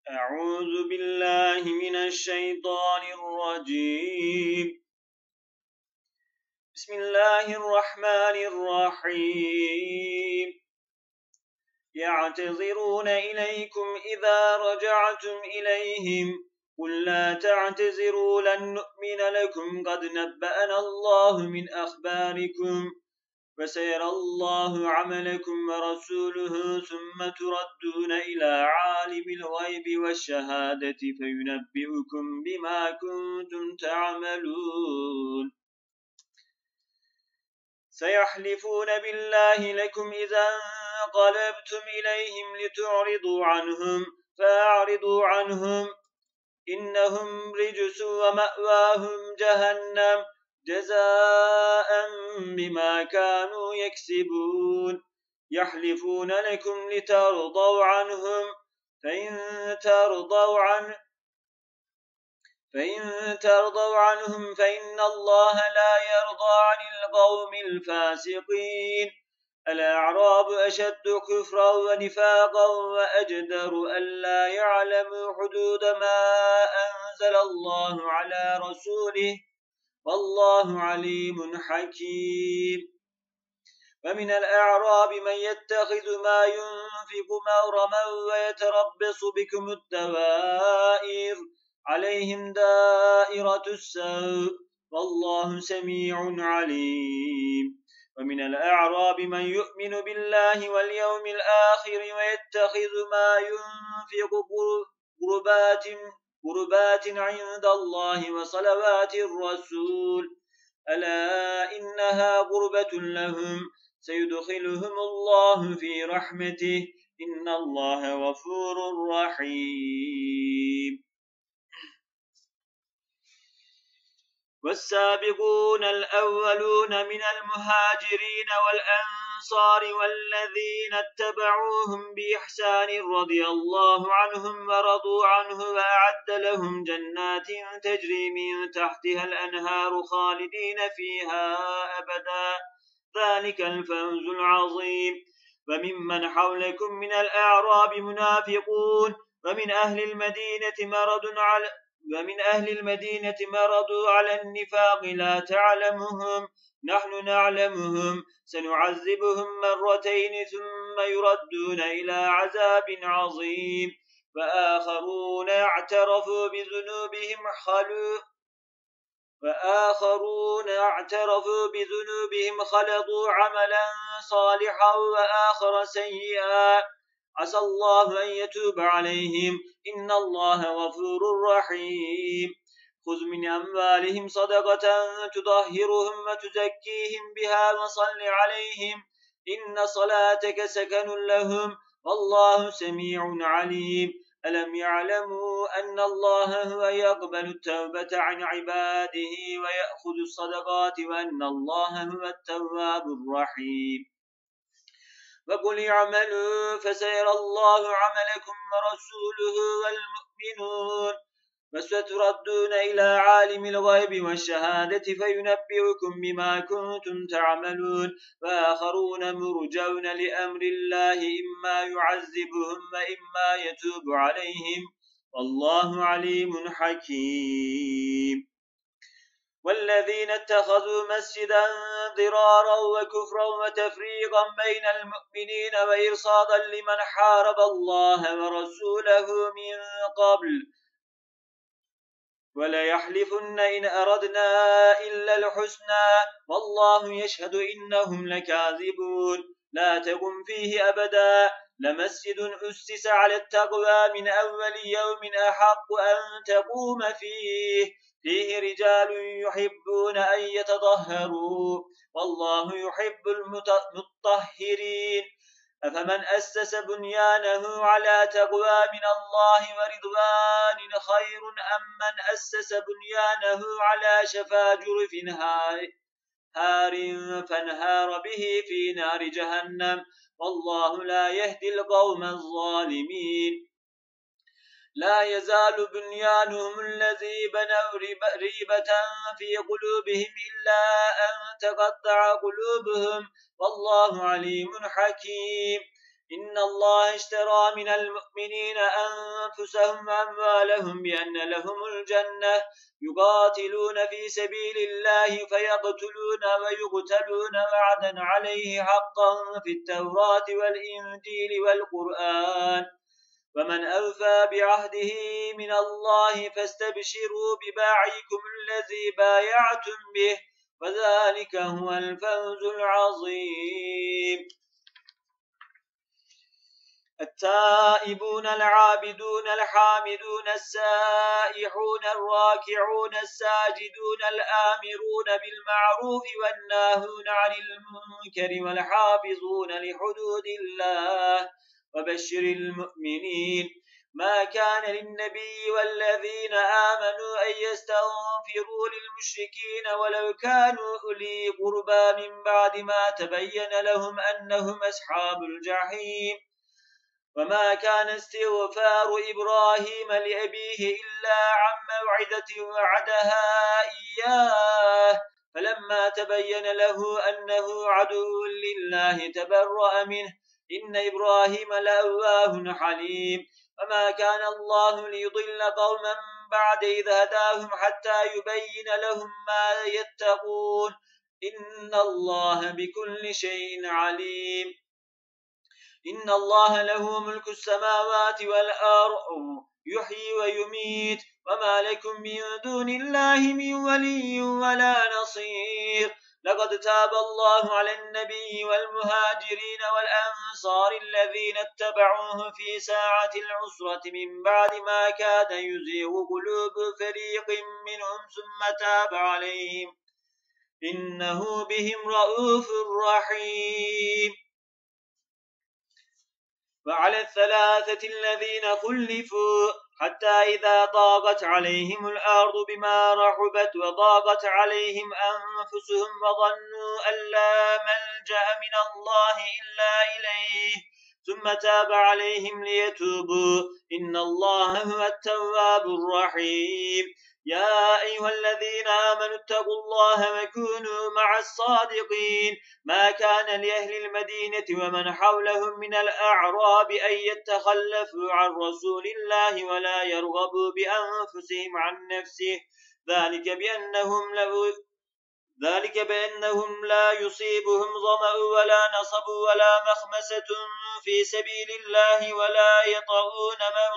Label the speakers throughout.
Speaker 1: أعوذ بالله من الشيطان الرجيم. بسم الله الرحمن الرحيم. يعتذرون إليكم إذا رجعتم إليهم قل لا تعتذروا لن نؤمن لكم قد نبأنا الله من أخباركم وسيرى الله عملكم ورسوله ثم تردون إلى عالم الغيب والشهادة فينبئكم بما كنتم تعملون. سيحلفون بالله لكم إذا انقلبتم إليهم لتعرضوا عنهم فأعرضوا عنهم إنهم رجس ومأواهم جهنم جزاء بما كانوا يكسبون. يحلفون لكم لترضوا عنهم فإن ترضوا عنهم فإن الله لا يرضى عن القوم الفاسقين. الأعراب أشد كفرا ونفاقا وأجدر ألا يعلموا حدود ما أنزل الله على رسوله والله عليم حكيم. ومن الأعراب من يتخذ ما ينفق مغرما ويتربص بكم الدوائر عليهم دائرة السوء والله سميع عليم. ومن الأعراب من يؤمن بالله واليوم الآخر ويتخذ ما ينفق قربات عند الله وصلوات الرسول ألا إنها قربة لهم سيدخلهم الله في رحمته إن الله غفور رحيم. والسابقون الأولون من المهاجرين والأنصار والذين اتبعوهم بإحسان رضي الله عنهم ورضوا عنه وأعد لهم جنات تجري من تحتها الأنهار خالدين فيها أبدا ذلك الفوز العظيم. وممن حولكم من الأعراب منافقون ومن أهل المدينة مرضوا على النفاق لا تعلمهم نحن نعلمهم سنعذبهم مرتين ثم يردون إلى عذاب عظيم. وآخرون اعترفوا بذنوبهم خلطوا عملا صالحا وآخر سيئا عسى الله أن يتوب عليهم إن الله غفور رحيم. خذ من أموالهم صدقة تطهرهم وتزكيهم بها وصل عليهم إن صلاتك سكن لهم والله سميع عليم. ألم يعلموا أن الله هو يقبل التوبة عن عباده ويأخذ الصدقات وأن الله هو التواب الرحيم. وقل اعملوا فسيرى الله عملكم ورسوله والمؤمنون وستردون إلى عالم الغيب والشهادة فينبئكم بما كنتم تعملون. وآخرون مرجون لأمر الله إما يعذبهم وإما يتوب عليهم والله عليم حكيم. والذين اتخذوا مسجدا ضرارا وكفرا وتفريقا بين المؤمنين وإرصادا لمن حارب الله ورسوله من قبل وليحلفن إن أردنا إلا الحسنى والله يشهد إنهم لكاذبون. لا تقم فيه أبدا لمسجد أسس على التقوى من أول يوم أحق أن تقوم فيه رجال يحبون أن يتطهروا والله يحب المطهرين. أفمن أسس بنيانه على تقوى من الله ورضوان خير أم من أسس بنيانه على شفا جرف هار فانهار به في نار جهنم والله لا يهدي القوم الظالمين. لا يزال بنيانهم الذي بنوا ريبة في قلوبهم إلا أن تقطع قلوبهم والله عليم حكيم. إن الله اشترى من المؤمنين أنفسهم وأموالهم بأن لهم الجنة يقاتلون في سبيل الله فيقتلون ويقتلون وعدا عليه حقا في التوراة والإنجيل والقرآن ومن أوفى بعهده من الله فاستبشروا بباعكم الذي بايعتم به وذلك هو الفوز العظيم. التائبون العابدون الحامدون السائحون الراكعون الساجدون الآمرون بالمعروف والناهون عن المنكر والحافظون لحدود الله وبشر المؤمنين. ما كان للنبي والذين آمنوا أن يستغفروا للمشركين ولو كانوا أولي قربى من بعد ما تبين لهم أنهم أصحاب الجحيم. وما كان استغفار إبراهيم لأبيه إلا عن موعدة وعدها إياه فلما تبين له أنه عدو لله تبرأ منه إن إبراهيم لأواه حليم. وما كان الله ليضل قوما بعد إذ هداهم حتى يبين لهم ما يتقون إن الله بكل شيء عليم. إن الله له ملك السماوات والأرض يحيي ويميت وما لكم من دون الله من ولي ولا نصير. لقد تاب الله على النبي والمهاجرين والأنصار الذين اتبعوه في ساعة العسرة من بعد ما كاد يزيغ قلوب فريق منهم ثم تاب عليهم إنه بهم رؤوف رحيم. وعلى الثلاثة الذين خلفوا حتى إذا ضاقت عليهم الأرض بما رحبت وضاقت عليهم أنفسهم وظنوا أن لا ملجأ من الله إلا إليه ثم تاب عليهم ليتوبوا إن الله هو التواب الرحيم. يا أيها الذين آمنوا اتقوا الله وكونوا مع الصادقين. ما كان لأهل المدينة ومن حولهم من الأعراب أن يتخلفوا عن رسول الله ولا يرغبوا بأنفسهم عن نفسه ذلك بأنهم لا يصيبهم ظمأ ولا نصب ولا مخمسة في سبيل الله ولا يطؤون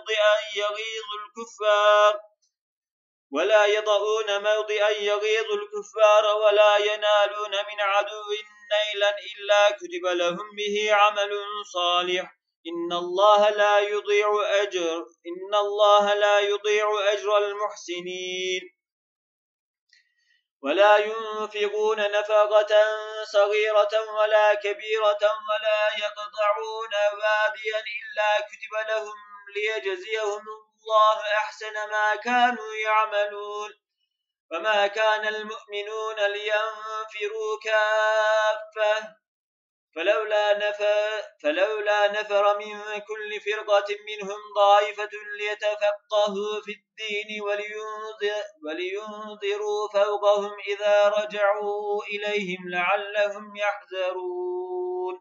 Speaker 1: موضعا يغيظ الكفار ولا ينالون من عدو نيلا إلا كتب لهم به عمل صالح إن الله لا يضيع أجر المحسنين. ولا ينفقون نفقة صغيرة ولا كبيرة ولا يقطعون واديا إلا كتب لهم ليجزيهم الله أحسن ما كانوا يعملون. وما كان المؤمنون لينفروا كافة فلولا نفر من كل فرقة منهم طائفة ليتفقهوا في الدين ولينذروا فوقهم إذا رجعوا إليهم لعلهم يحذرون.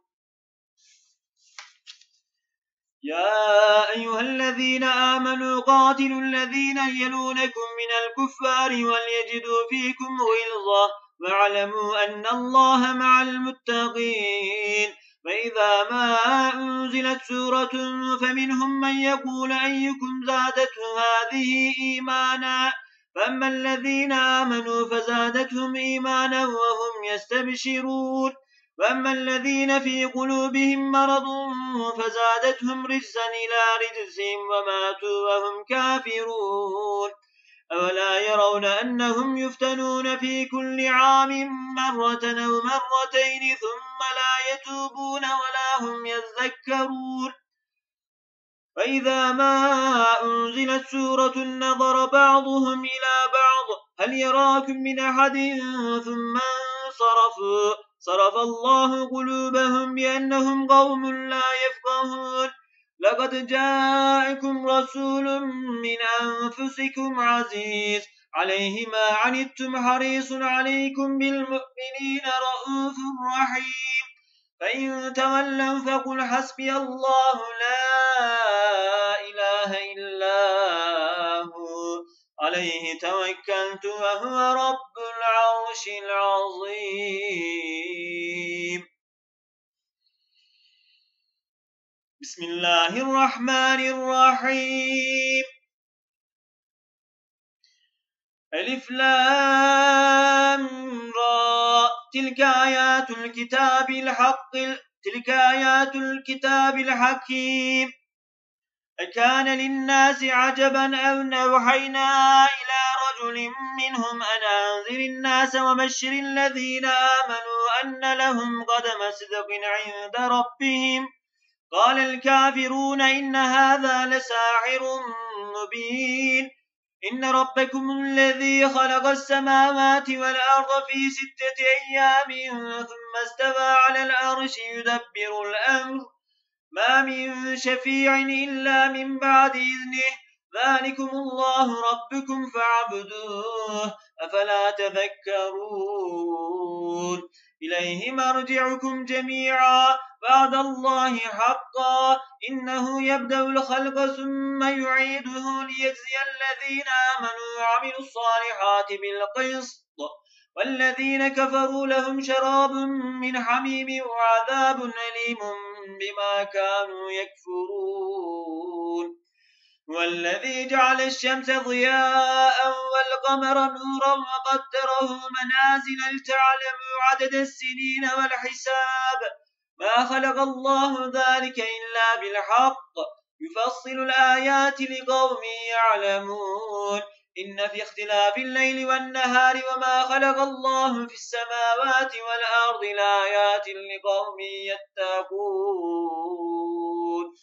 Speaker 1: يا أيها الذين آمنوا قاتلوا الذين يلونكم من الكفار وليجدوا فيكم غلظة واعلموا أن الله مع المتقين. وإذا ما أنزلت سورة فمنهم من يقول أيكم زادته هذه إيمانا فأما الذين آمنوا فزادتهم إيمانا وهم يستبشرون وأما الذين في قلوبهم مرض فزادتهم رجسا إلى رجسهم وماتوا وهم كافرون. أولا يرون أنهم يفتنون في كل عام مرة أو مرتين ثم لا يتوبون ولا هم يذكرون. وإذا ما أنزلت سورة نظر بعضهم إلى بعض هل يراكم من أحد ثم صرف الله قلوبهم بأنهم قوم لا يفقهون. لقد جاءكم رسول من أنفسكم عزيز عليه ما عنتم حريص عليكم بالمؤمنين رؤوف رحيم. فإن تولوا فقل حسبي الله لا إله إلا هو عليه توكلت وهو رب العرش العظيم. بسم الله الرحمن الرحيم. ألف لام را تلك آيات الكتاب الحكيم. أكان للناس عجبا أن أوحينا إلى رجل منهم أن أنذر الناس وبشر الذين آمنوا أن لهم قدم صدق عند ربهم. قال الكافرون إن هذا لساحر مبين. إن ربكم الذي خلق السماوات والأرض في 6 أيام ثم استوى على العرش يدبر الأمر ما من شفيع إلا من بعد إذنه ذلكم الله ربكم فاعبدوه أفلا تذكرون. إليه مرجعكم جميعا بعد الله حقا إنه يبدأ الخلق ثم يعيده ليجزي الذين آمنوا وعملوا الصالحات بالقسط والذين كفروا لهم شراب من حميم وعذاب أليم بما كانوا يكفرون. والذي جعل الشمس ضياء والقمر نورا وقدره منازل لتعلموا عدد السنين والحساب ما خلق الله ذلك إلا بالحق يفصل الآيات لقوم يعلمون. إن في اختلاف الليل والنهار وما خلق الله في السماوات والأرض لآيات لقوم يتقون.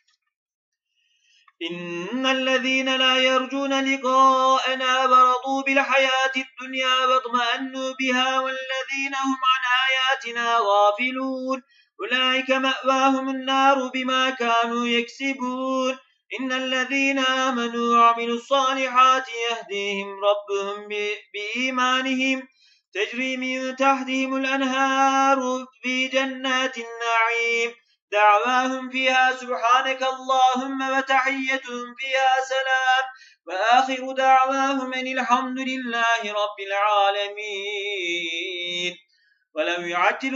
Speaker 1: إن الذين لا يرجون لقاءنا ورضوا بالحياة الدنيا واطمأنوا بها والذين هم عن آياتنا غافلون أولئك مأواهم النار بما كانوا يكسبون. إن الذين آمنوا وعملوا الصالحات يهديهم ربهم بإيمانهم تجري من تحتهم الأنهار في جنات النعيم دعواهم فيها سبحانك اللهم وتحيتهم فيها سلام وآخر دعواهم أن الحمد لله رب العالمين. ولو يعجل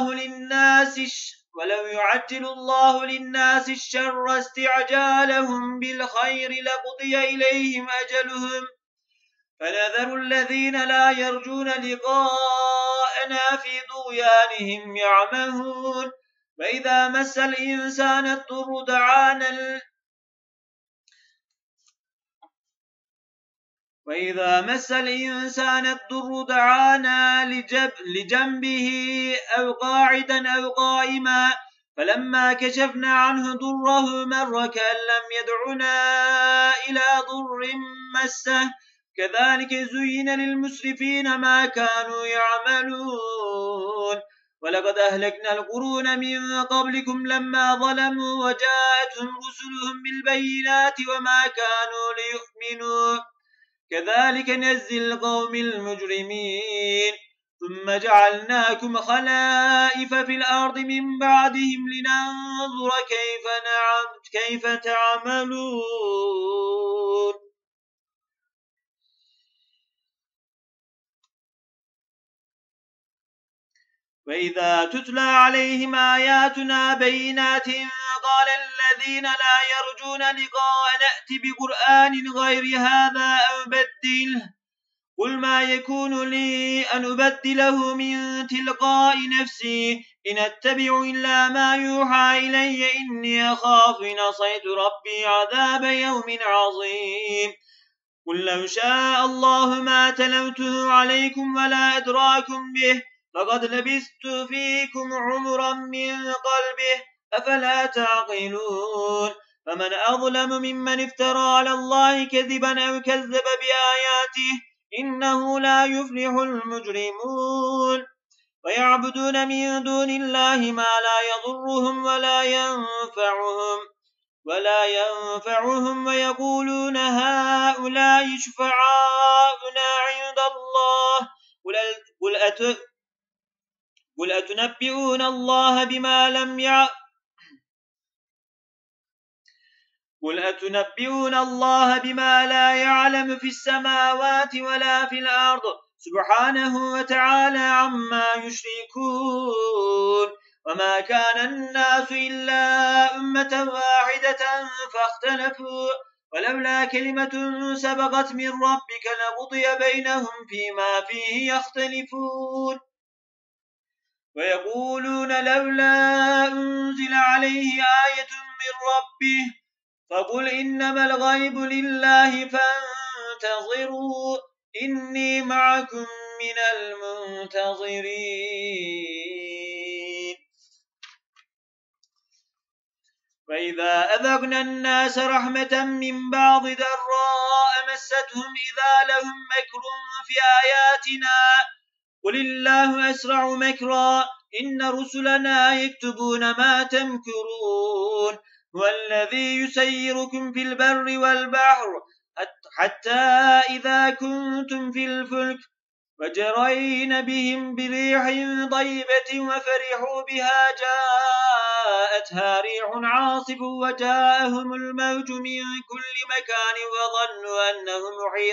Speaker 1: الله للناس الشر استعجالهم بالخير لقضي إليهم أجلهم فنذر الذين لا يرجون لقاءنا في طغيانهم يعمهون. وإذا مس الإنسان الضر دعانا لجنبه أو قاعدا أو قائما فلما كشفنا عنه ضره مر كأن لم يدعنا إلى ضر مسه كذلك زين للمسرفين ما كانوا يعملون. ولقد أهلكنا القرون من قبلكم لما ظلموا وجاءتهم رسلهم بالبينات وما كانوا ليؤمنوا كذلك نجزي القوم المجرمين. ثم جعلناكم خلائف في الأرض من بعدهم لننظر كيف تعملون. وإذا تتلى عليهم آياتنا بينات قال الذين لا يرجون لقاء نأتي بقرآن غير هذا أو بدله قل ما يكون لي أن أبدله من تلقاء نفسي إن أتبع إلا ما يوحى إلي إني أخاف إن عصيت ربي عذاب يوم عظيم. قل لو شاء الله ما تلوته عليكم ولا أدراكم به فقد لبثت فيكم عمرا من قلبه أفلا تعقلون. فمن أظلم ممن افترى على الله كذبا أو كذب بآياته إنه لا يفلح المجرمون. ويعبدون من دون الله ما لا يضرهم ولا ينفعهم ويقولون هؤلاء شفعاؤنا عند الله قل أتنبئون الله بما لم يعلم قل أتنبئون الله بما لا يعلم في السماوات ولا في الأرض سبحانه وتعالى عما يشركون وما كان الناس إلا أمة واحدة فاختلفوا ولولا كلمة سبقت من ربك لقضي بينهم فيما فيه يختلفون ويقولون لولا أنزل عليه آية من ربه فقل إنما الغيب لله فانتظروا إني معكم من المنتظرين وإذا أذقنا الناس رحمة من بعض ضراء مستهم إذا لهم مكر في آياتنا قل الله أسرع مكرا إن رسلنا يكتبون ما تمكرون هو الذي يسيركم في البر والبحر حتى إذا كنتم في الفلك وجرين بهم بريح طيبة وفرحوا بها جاءتها ريح عاصف وجاءهم الموج من كل مكان وظنوا أنهم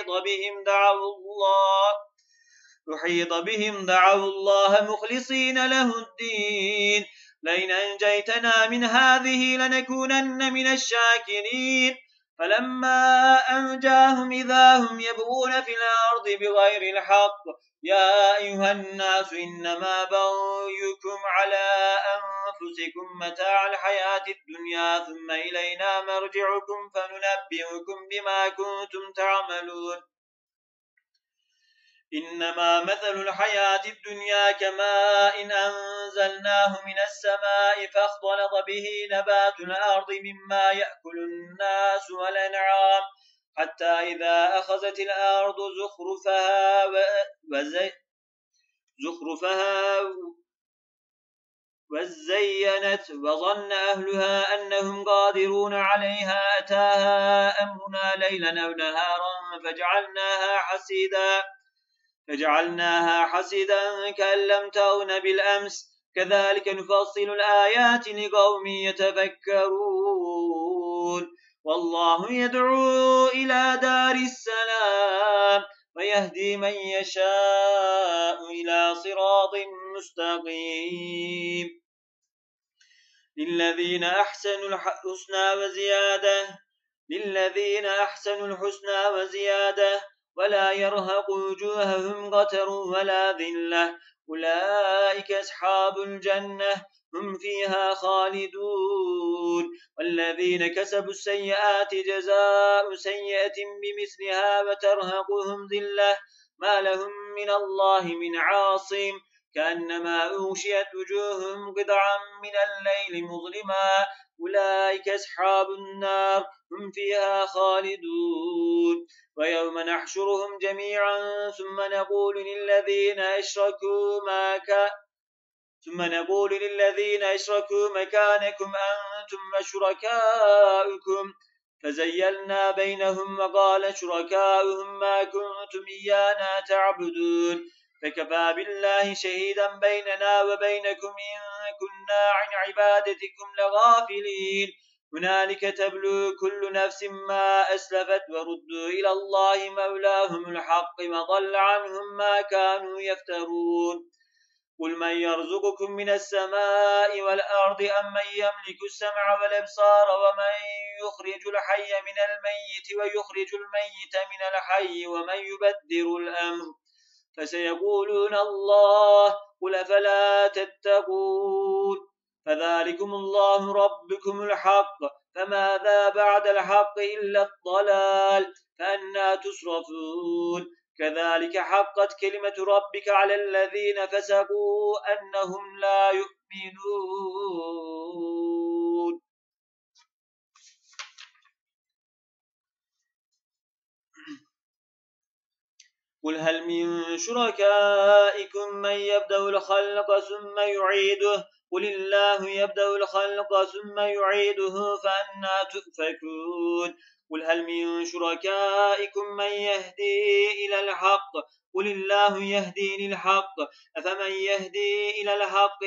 Speaker 1: أحيط بهم دعوا الله مخلصين له الدين لئن أنجيتنا من هذه لنكونن من الشاكرين فلما أنجاهم إذا هم يبغون في الأرض بغير الحق يا أيها الناس إنما بغيكم على أنفسكم متاع الحياة الدنيا ثم إلينا مرجعكم فننبئكم بما كنتم تعملون إنما مثل الحياة الدنيا كماء إن أنزلناه من السماء فاختلط به نبات الأرض مما يأكل الناس والأنعام حتى إذا أخذت الأرض زخرفها وزينت وظن أهلها أنهم قادرون عليها أتاها أمرنا ليلا أو نهارا فجعلناها حصيدا كأن لم تغن بالأمس كذلك نفصل الآيات لقوم يتفكرون والله يدعو إلى دار السلام ويهدي من يشاء إلى صراط مستقيم للذين أحسنوا الحسنى وزيادة ولا يرهق وجوههم قتر ولا ذلة أولئك أصحاب الجنة هم فيها خالدون والذين كسبوا السيئات جزاء سيئة بمثلها وترهقهم ذلة ما لهم من الله من عاصم كأنما أغشيت وجوههم قطعا من الليل مظلما أولئك أصحاب النار هم فيها خالدون ويوم نحشرهم جميعا ثم نقول للذين أشركوا مكانكم أنتم وشركاؤكم فزيلنا بينهم وقال شركاؤهم ما كنتم إيانا تعبدون فكفى بالله شهيدا بيننا وبينكم إن كنا عن عبادتكم لغافلين هنالك تبلو كل نفس ما أسلفت وردوا إلى الله مولاهم الحق وضل عنهم ما كانوا يفترون قل من يرزقكم من السماء والأرض أم من يملك السمع والأبصار ومن يخرج الحي من الميت ويخرج الميت من الحي ومن يبدر الأمر فسيقولون الله قل فلا تتقون فذلكم الله ربكم الحق فماذا بعد الحق إلا الضلال فأنا تصرفون كذلك حقت كلمة ربك على الذين فسقوا أنهم لا يؤمنون قل هل من شركائكم من يبدأ الخلق ثم يعيده قل الله يبدأ الخلق ثم يعيده فأنا تؤفكون قل هل من شركائكم من يهدي إلى الحق قل الله يهدي للحق أفمن يهدي إلى الحق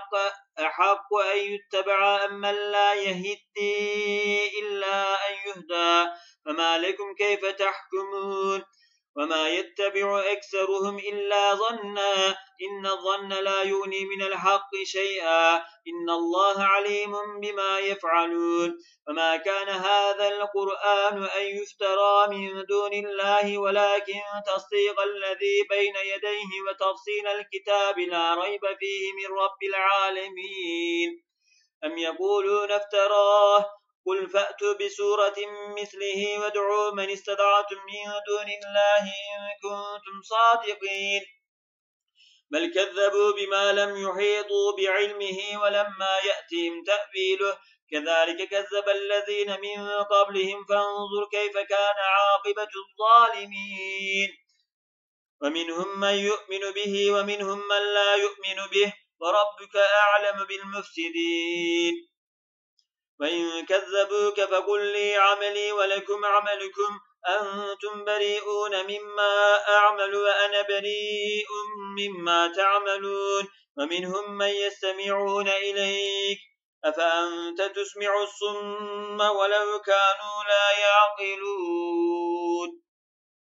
Speaker 1: أحق أن يتبع أم من لا يهدي إلا أن يهدى فما لكم كيف تحكمون وما يتبع أكثرهم إلا ظنا إن الظن لا يغني من الحق شيئا إن الله عليم بما يفعلون وما كان هذا القرآن أن يفترى من دون الله ولكن تصديق الذي بين يديه وتفصيل الكتاب لا ريب فيه من رب العالمين أم يقولون افتراه قل فأتوا بسورة مثله وادعوا من استطعتم من دون الله إن كنتم صادقين بل كذبوا بما لم يحيطوا بعلمه ولما يأتهم تأويله كذلك كذب الذين من قبلهم فانظر كيف كان عاقبة الظالمين ومنهم من يؤمن به ومنهم من لا يؤمن به وربك أعلم بالمفسدين وإن كذبوك فقل لي عملي ولكم عملكم أنتم بريئون مما أعمل وأنا بريء مما تعملون ومنهم من يستمعون إليك أفأنت تسمع الصم ولو كانوا لا يعقلون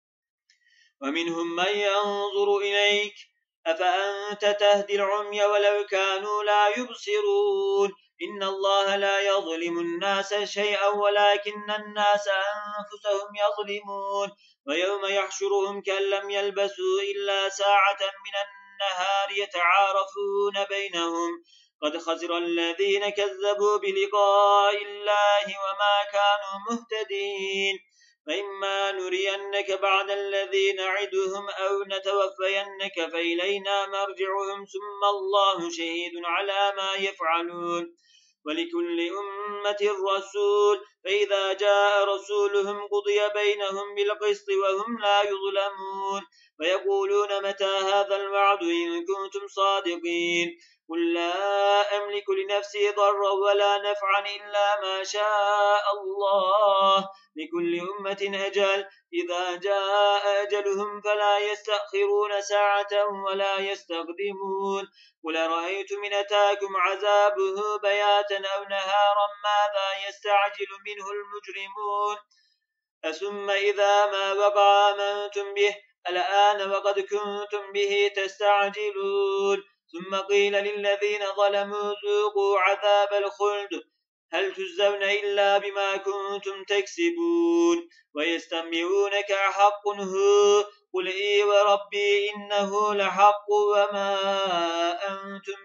Speaker 1: ومنهم من ينظر إليك أفأنت تهدي العمي ولو كانوا لا يبصرون إن الله لا يظلم الناس شيئا ولكن الناس أنفسهم يظلمون ويوم يحشرهم كأن لم يلبثوا إلا ساعة من النهار يتعارفون بينهم قد خسر الذين كذبوا بلقاء الله وما كانوا مهتدين فإما نرينك بعد الذي نعدهم أو نتوفينك فإلينا مرجعهم ثم الله شهيد على ما يفعلون ولكل أمة رسول فإذا جاء رسولهم قضي بينهم بالقسط وهم لا يظلمون ويقولون متى هذا الوعد إن كنتم صادقين قل لا أملك لنفسي ضرا ولا نفعا إلا ما شاء الله لكل أمة أجل إذا جاء أجلهم فلا يستأخرون ساعة ولا يستقدمون قل رأيتم إن أتاكم عذابه بياتا أو نهارا ماذا يستعجل منه المجرمون ثم إذا ما وقع آمنتم به الآن وقد كنتم به تستعجلون ثم قيل للذين ظلموا ذوقوا عذاب الخلد هل تجزون إلا بما كنتم تكسبون ويستنبئونك أحق هو قل إي وربي إنه لحق وما أنتم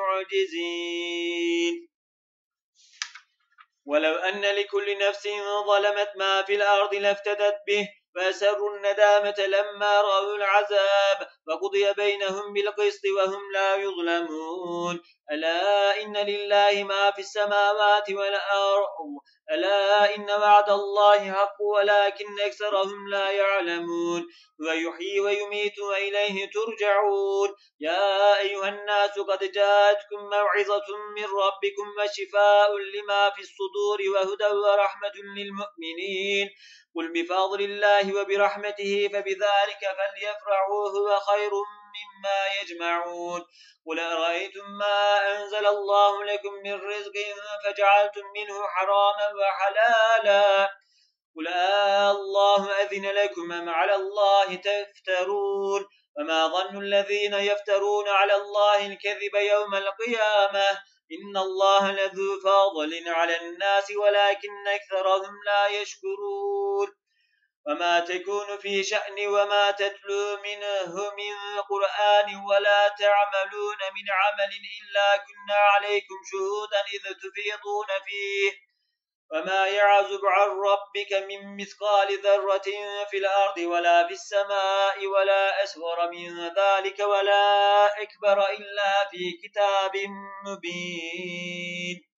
Speaker 1: بمعجزين ولو أن لكل نفس ظلمت ما في الأرض لافتدت به فأسروا الندامة لما رأوا العذاب وقضي بينهم بالقسط وهم لا يظلمون ألا إن لله ما في السماوات والأرض ألا إن وعد الله حق ولكن أكثرهم لا يعلمون ويحيي ويميت وإليه ترجعون يا أيها الناس قد جاءتكم موعظة من ربكم وشفاء لما في الصدور وهدى ورحمة للمؤمنين قل بفضل الله وبرحمته فبذلك فليفرحوا هو خير مما يجمعون قل أرأيتم ما أنزل الله لكم من رزق فجعلتم منه حراما وحلالا قل الله أذن لكم أم على الله تفترون وما ظن الذين يفترون على الله الكذب يوم القيامة إن الله لذو فضل على الناس ولكن أكثرهم لا يشكرون وما تكون في شأن وما تتلو منه من قرآن ولا تعملون من عمل إلا كنا عليكم شهودا إذ تفيضون فيه وما يعزب عن ربك من مثقال ذرة في الأرض ولا في السماء ولا أصغر من ذلك ولا أكبر إلا في كتاب مبين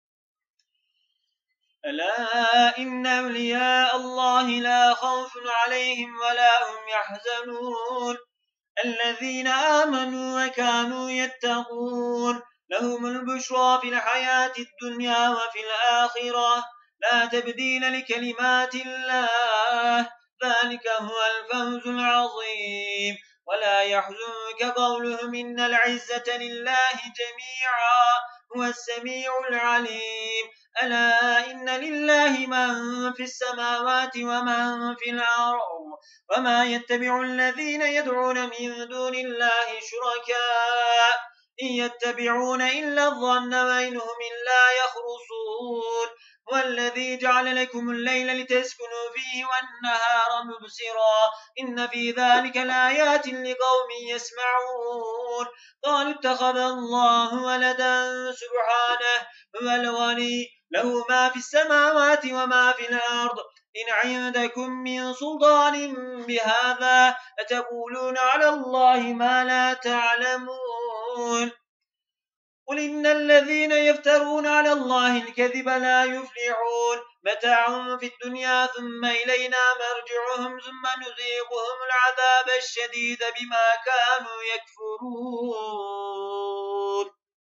Speaker 1: ألا إن أولياء الله لا خوف عليهم ولا هم يحزنون الذين آمنوا وكانوا يتقون لهم البشرى في الحياة الدنيا وفي الآخرة لا تبديل لكلمات الله ذلك هو الفوز العظيم ولا يحزنك قولهم إن العزة لله جميعا هو السميع العليم ألا إن لله من في السماوات ومن في الأرض وما يتبع الذين يدعون من دون الله شركاء إن يتبعون إلا الظن وإنهم إلا يخرصون هو الذي جعل لكم الليل لتسكنوا فيه والنهار مبصرا إن في ذلك لآيات لقوم يسمعون قالوا اتخذ الله ولدا سبحانه هو الغني له ما في السماوات وما في الأرض إن عندكم من سلطان بهذا أتقولون على الله ما لا تعلمون قل إن الذين يفترون على الله الكذب لا يفلحون متاع في الدنيا ثم إلينا مرجعهم ثم نذيقهم العذاب الشديد بما كانوا يكفرون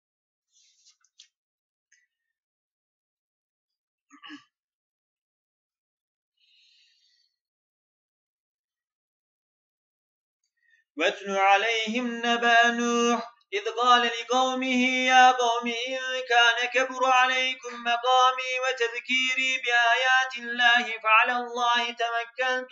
Speaker 1: واتل عليهم نبأ نوح إذ قال لقومه يا قوم إن كان كبر عليكم مقامي وتذكيري بآيات الله فعلى الله توكلت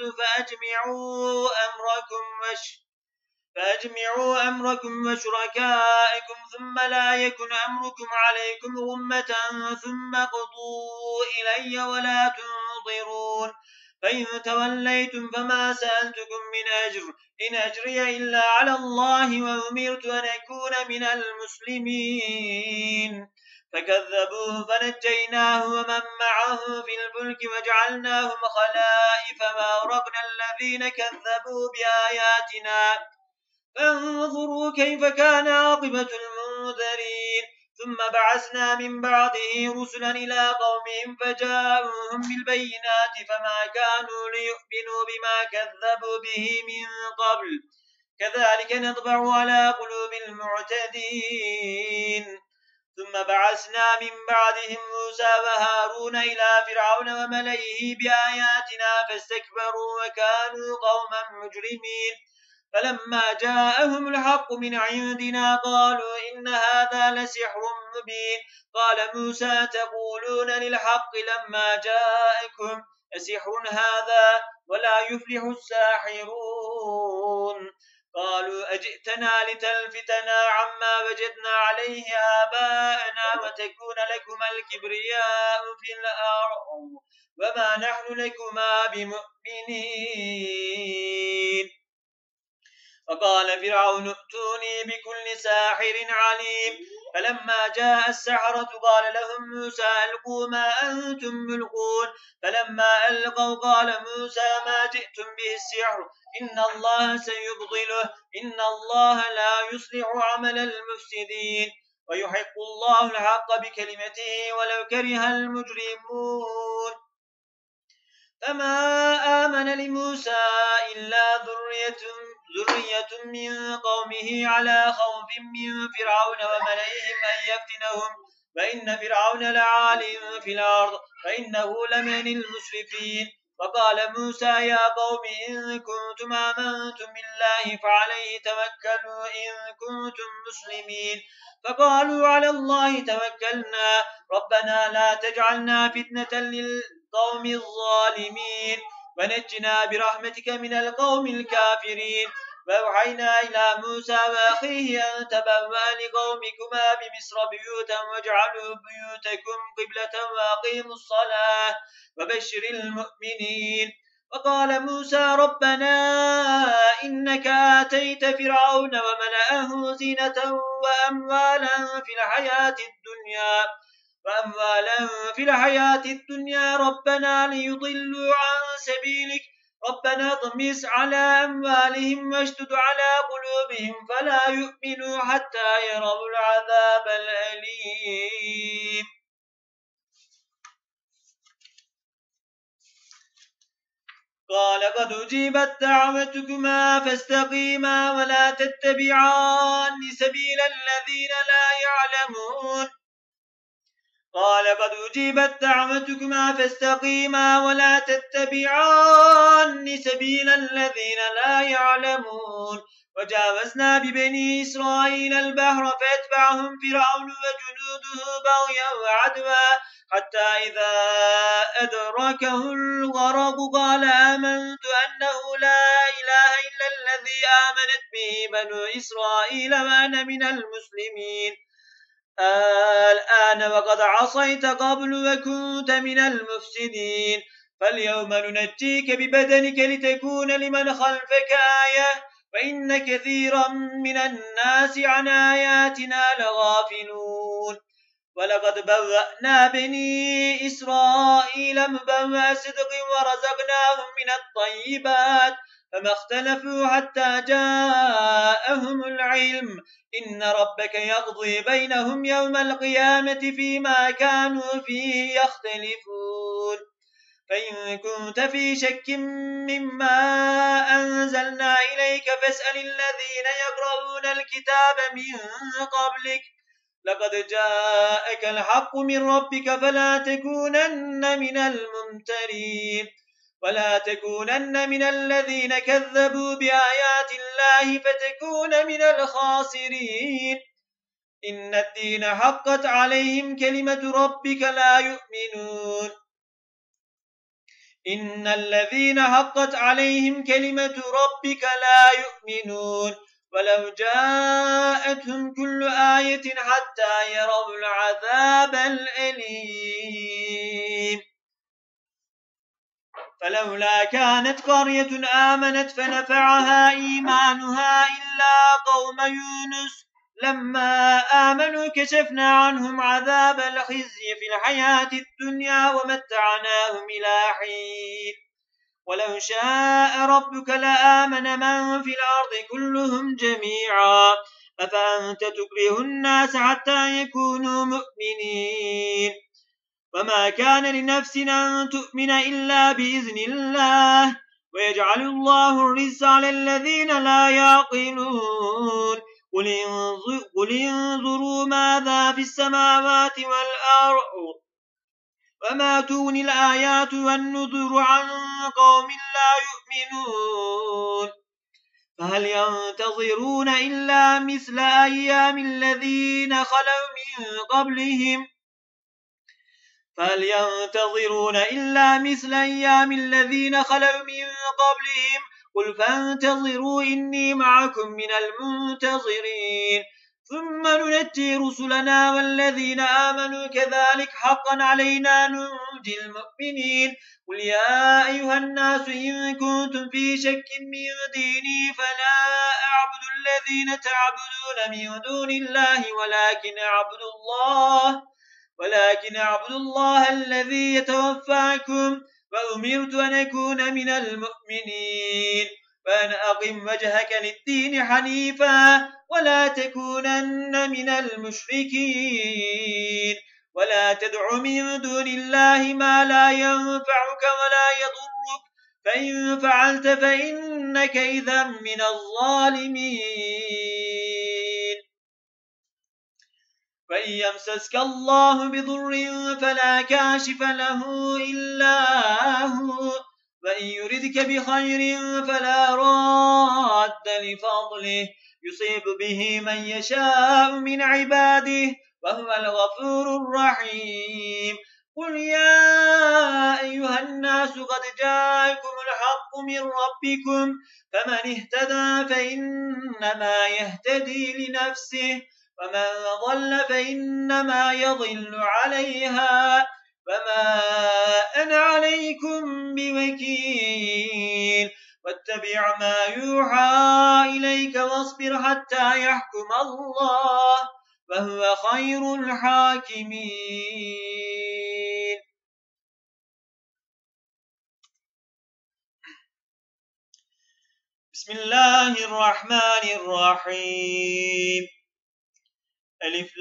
Speaker 1: فأجمعوا أمركم وشركائكم ثم لا يكن أمركم عليكم غمة ثم قضوا إلي ولا تنظرون فإن توليتم فما سألتكم من أجر إن أجري إلا على الله وأمرت أن أكون من المسلمين فكذبوه فنجيناه ومن معه في الفلك وجعلناهم خلائف وأغرقنا الذين كذبوا بآياتنا فانظروا كيف كان عاقبة المنذرين ثم بعثنا من بعده رسلا إلى قومهم فجاءوهم بالبينات فما كانوا ليؤمنوا بما كذبوا به من قبل كذلك نطبع على قلوب المعتدين ثم بعثنا من بعدهم موسى وهارون إلى فرعون وملئه بآياتنا فاستكبروا وكانوا قوما مجرمين فلما جاءهم الحق من عندنا قالوا إن هذا لسحر مبين قال موسى تقولون للحق لما جاءكم أسحر هذا ولا يفلح الساحرون قالوا أجئتنا لتلفتنا عما وجدنا عليه آباءنا وتكون لكما الكبرياء في الأرض وما نحن لكما بمؤمنين وقال فرعون ائتوني بكل ساحر عليم فلما جاء السحرة قال لهم موسى ألقوا ما أنتم ملقون فلما ألقوا قال موسى ما جئتم به السحر إن الله سيبطله إن الله لا يصلح عمل المفسدين ويحق الله الحق بكلمته ولو كره المجرمون فما آمن لموسى إلا ذرية من قومه على خوف من فرعون وملئهم أن يفتنهم وإن فرعون لعال في الأرض وإنه لمن المسرفين وقال موسى يا قوم إن كنتم آمنتم بالله فعليه توكلوا إن كنتم مسلمين فقالوا على الله توكلنا ربنا لا تجعلنا فتنة للقوم الظالمين ونجنا برحمتك من القوم الكافرين وأوحينا إلى موسى وأخيه أن تبوأ لقومكما بمصر بيوتا واجعلوا بيوتكم قبلة وأقيموا الصلاة وبشر المؤمنين وقال موسى ربنا إنك آتيت فرعون وملأه زينة وأموالا في الحياة الدنيا ربنا ليضلوا عن سبيلك ربنا اطمس على أموالهم واشدد على قلوبهم فلا يؤمنوا حتى يروا العذاب الأليم قال قد أجيبت دعوتكما فاستقيما ولا تتبعان سبيل الذين لا يعلمون قال قد أجيبت دعوتكما فاستقيما ولا تتبعان سبيل الذين لا يعلمون وجاوزنا ببني إسرائيل البحر فاتبعهم فرعون وجنوده بغيا وعدوا حتى إذا أدركه الغرق قال آمنت أنه لا إله إلا الذي آمنت به بنو إسرائيل وأنا من المسلمين الآن وقد عصيت قبل وكنت من المفسدين فاليوم ننجيك ببدنك لتكون لمن خلفك آية وإن كثيرا من الناس عن آياتنا لغافلون ولقد بوأنا بني إسرائيل مبوأ صدق ورزقناهم من الطيبات فما اختلفوا حتى جاءهم العلم إن ربك يقضي بينهم يوم القيامة فيما كانوا فيه يختلفون فإن كنت في شك مما أنزلنا إليك فاسأل الذين يقرؤون الكتاب من قبلك لقد جاءك الحق من ربك فلا تكونن من الممترين ولا تكونن من الذين كذبوا بآيات الله فتكون من الخاسرين إن الدين حقت عليهم كلمة ربك لا يؤمنون إن الذين حقت عليهم كلمة ربك لا يؤمنون ولو جاءتهم كل آية حتى يروا العذاب الأليم فلولا كانت قرية آمنت فنفعها إيمانها إلا قوم يونس لما آمنوا كشفنا عنهم عذاب الخزي في الحياة الدنيا ومتعناهم إلى حين ولو شاء ربك لآمن من في الأرض كلهم جميعا أفأنت تكره الناس حتى يكونوا مؤمنين وما كان لنفس أن تؤمن إلا بإذن الله ويجعل الله الرزق على الذين لا يعقلون قل انظروا ماذا في السماوات والأرض وما تغني الآيات والنذر عن قوم لا يؤمنون فهل ينتظرون إلا مثل أيام الذين خلوا من قبلهم قل فانتظروا إني معكم من المنتظرين ثم ننجي رسلنا والذين آمنوا كذلك حقا علينا ننجي المؤمنين قل يا أيها الناس إن كنتم في شك من ديني فلا أعبد الذين تعبدون من دون الله ولكن أعبد الله الذي يتوفاكم وأمرت أن أكون من المؤمنين وأن أقم وجهك للدين حنيفا ولا تكونن من المشركين ولا تدع من دون الله ما لا ينفعك ولا يضرك فإن فعلت فإنك إذا من الظالمين وإن يمسسك الله بضر فلا كاشف له إلا هو وإن يردك بخير فلا راد لفضله يصيب به من يشاء من عباده وهو الغفور الرحيم قل يا أيها الناس قد جاءكم الحق من ربكم فمن اهتدى فإنما يهتدي لنفسه ومن ضل فإنما يضل عليها وما أنا عليكم بوكيل واتبع ما يوحى إليك واصبر حتى يحكم الله وهو خير الحاكمين بسم الله الرحمن الرحيم ألف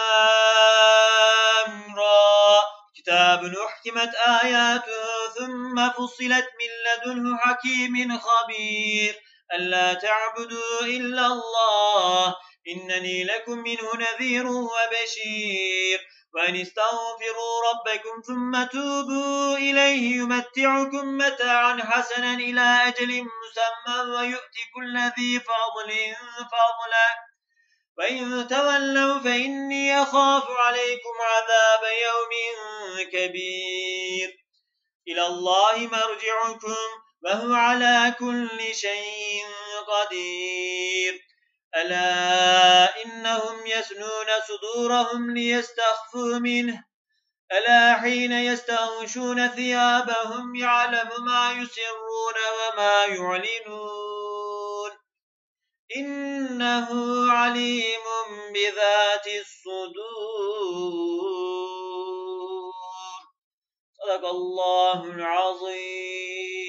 Speaker 1: لام را كتاب أحكمت آياته ثم فصلت من لدنه حكيم خبير ألا تعبدوا إلا الله إنني لكم منه نذير وبشير وأن استغفروا ربكم ثم توبوا إليه يمتعكم متاعا حسنا إلى أجل مسمى ويؤتي كل ذي فضل فضلا وإن تولوا فإني أخاف عليكم عذاب يوم كبير إلى الله مرجعكم وهو على كل شيء قدير ألا إنهم يسنون صدورهم ليستخفوا منه ألا حين يستغشون ثيابهم يعلم ما يسرون وما يعلنون إنه عليم بذات الصدور صدق الله العظيم.